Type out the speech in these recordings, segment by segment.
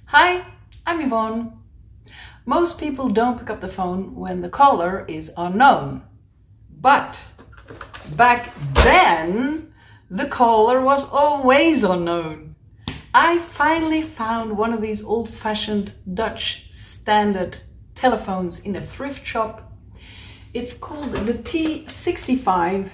Hi, I'm Yvonne. Most people don't pick up the phone when the caller is unknown. But back then, the caller was always unknown. I finally found one of these old-fashioned Dutch standard telephones in a thrift shop. It's called the T65.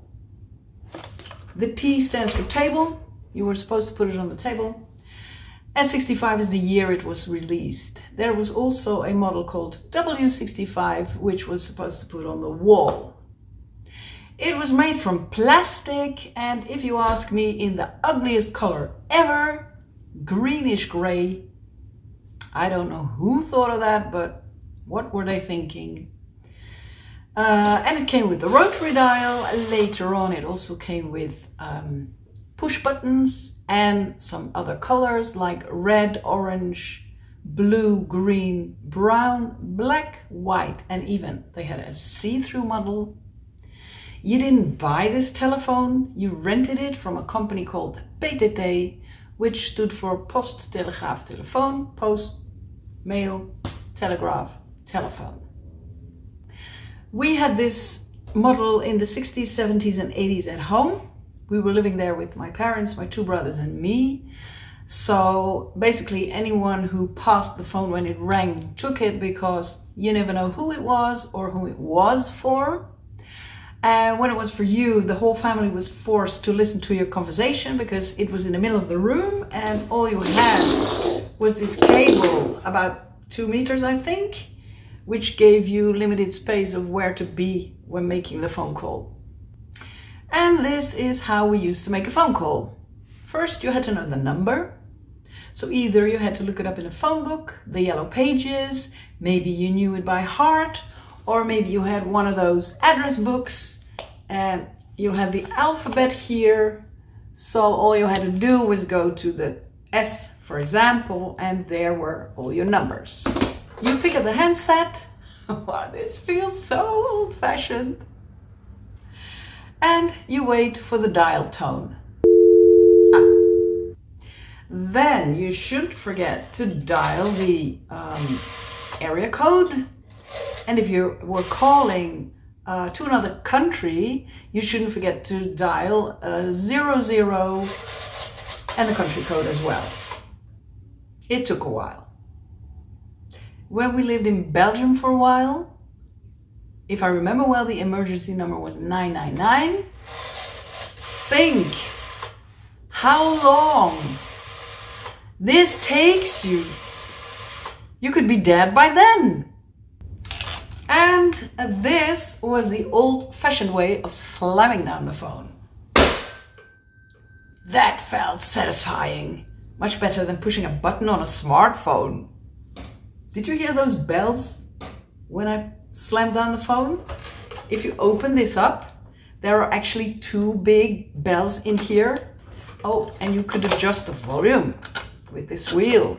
The T stands for table. You were supposed to put it on the table. And 65 is the year it was released. There was also a model called W65, which was supposed to put on the wall. It was made from plastic, and if you ask me, in the ugliest color ever, greenish gray. I don't know who thought of that, but what were they thinking? And it came with the rotary dial. Later on, it also came with push buttons and some other colors like red, orange, blue, green, brown, black, white, and even they had a see-through model. You didn't buy this telephone, you rented it from a company called PTT, which stood for Post, Telegraaf, Telefoon, post, mail, telegraph, telephone. We had this model in the 60s, 70s and 80s at home. We were living there with my parents, my two brothers and me. So basically anyone who passed the phone when it rang took it, because you never know who it was or who it was for. And when it was for you, the whole family was forced to listen to your conversation because it was in the middle of the room and all you had was this cable, about 2 meters I think, which gave you limited space of where to be when making the phone call. And this is how we used to make a phone call. First, you had to know the number. So either you had to look it up in a phone book, the yellow pages, maybe you knew it by heart, or maybe you had one of those address books and you had the alphabet here. So all you had to do was go to the S, for example, and there were all your numbers. You pick up the handset. Wow, this feels so old-fashioned. And you wait for the dial tone. Then you shouldn't forget to dial the area code. And if you were calling to another country, you shouldn't forget to dial 00 and the country code as well. It took a while. When we lived in Belgium for a while, if I remember well, the emergency number was 999. Think how long this takes you. You could be dead by then. And this was the old-fashioned way of slamming down the phone. That felt satisfying. Much better than pushing a button on a smartphone. Did you hear those bells when I slammed down the phone? If you open this up, there are actually 2 big bells in here. Oh, and you could adjust the volume with this wheel.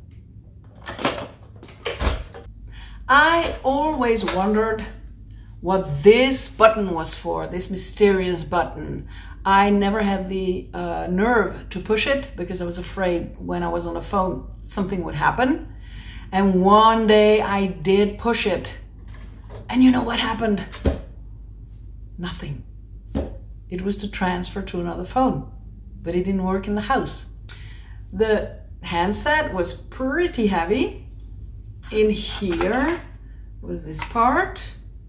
I always wondered what this button was for, this mysterious button. I never had the nerve to push it because I was afraid when I was on the phone something would happen. And one day I did push it. And you know what happened? Nothing. It was to transfer to another phone, but it didn't work in the house. The handset was pretty heavy. In here was this part.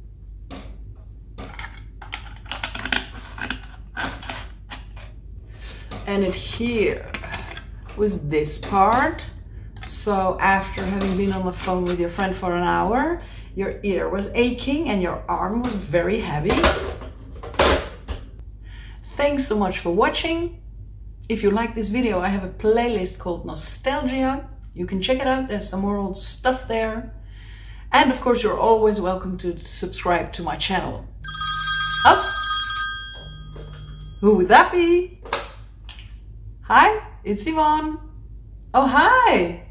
And in here was this part. So after having been on the phone with your friend for an hour, your ear was aching and your arm was very heavy. Thanks so much for watching. If you like this video, I have a playlist called Nostalgia. You can check it out, there's some more old stuff there. And of course, you're always welcome to subscribe to my channel. Oh, who would that be? Hi, it's Yvonne. Oh, hi.